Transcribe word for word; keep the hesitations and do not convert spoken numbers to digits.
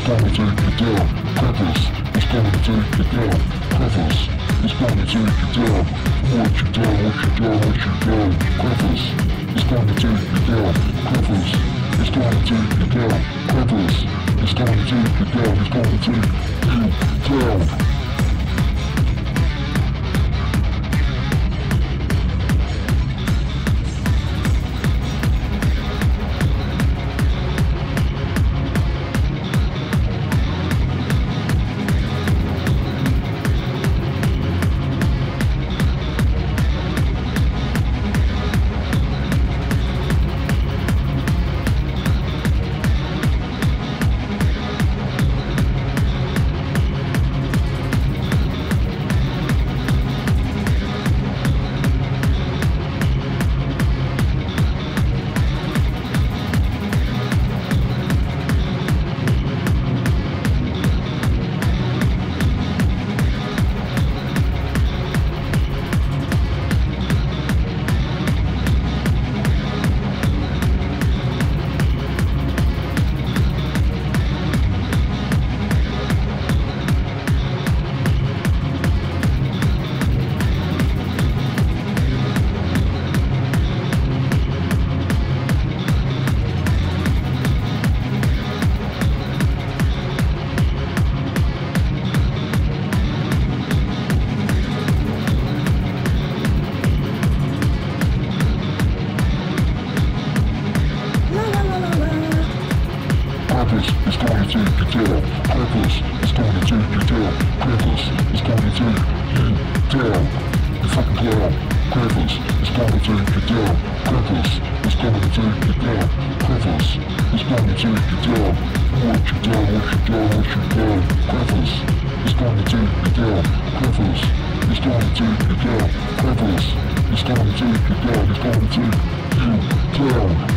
gonna take you down. Krampus is gonna take you down. Krampus is gonna take you down. What you down, what you down, what you down. Krampus is gonna take you down. Krampus is gonna take you down. Krampus is gonna take you down. He's gonna take you down. Krampus is gonna take you down. Krampus is gonna take you down. Krampus is gonna take you down. You fucking clown. Krampus is gonna take you down. Krampus is gonna take you down. Krampus is gonna take you down. What you down, what you down, what you down. Krampus is gonna take you down. Krampus is gonna take you down. Krampus is gonna take you down. He's gonna take you down.